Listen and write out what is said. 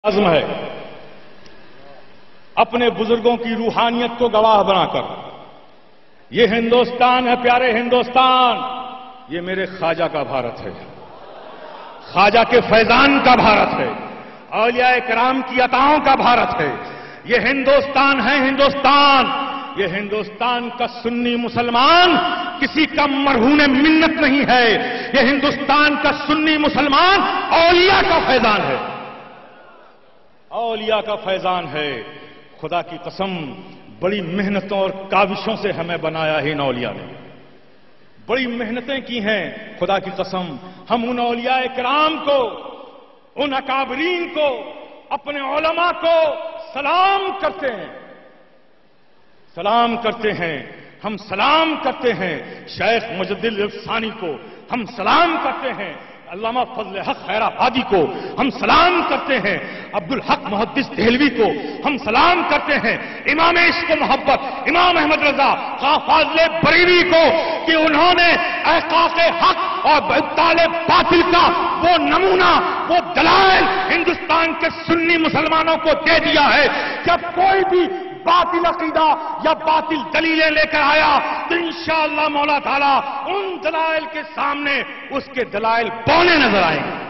عزم ہے اپنے بزرگوں کی روحانیت کو گواہ بنا کر یہ ہندوستان ہے، پیارے ہندوستان، یہ میرے خواجہ کا بھارت ہے، خواجہ کے فیضان کا بھارت ہے، اولیاء کرام کی عطاؤں کا بھارت ہے۔ یہ ہندوستان ہے، ہندوستان، یہ ہندوستان کا سنی مسلمان کسی کا مرہون منت نہیں ہے، یہ ہندوستان کا سنی مسلمان اولیاء کا فیضان ہے، اولیاء کا فیضان ہے۔ خدا کی قسم بڑی محنتوں اور کاوشوں سے ہمیں بنایا ہے ان اولیاء نے، بڑی محنتیں کی ہیں۔ خدا کی قسم ہم ان اولیاء کرام کو، ان اکابرین کو، اپنے علماء کو سلام کرتے ہیں، سلام کرتے ہیں، ہم سلام کرتے ہیں شیخ مجدد ثانی کو، ہم سلام کرتے ہیں علامہ فضل حق خیر آبادی کو، ہم سلام کرتے ہیں عبدالحق محدث دہلوی کو، ہم سلام کرتے ہیں امام عشق و محبت امام احمد رضا خواجہ فاضل بریلوی کو کہ انہوں نے احقاق حق اور ابطال باطل کا وہ نمونہ، وہ دلائل ہندوستان کے سنی مسلمانوں کو دے دیا ہے۔ جب کوئی بھی باطل عقیدہ یا باطل دلیلیں لے کر آیا تو انشاءاللہ مولا تعالیٰ ان دلائل کے سامنے اس کے دلائل بونے نظر آئیں گے۔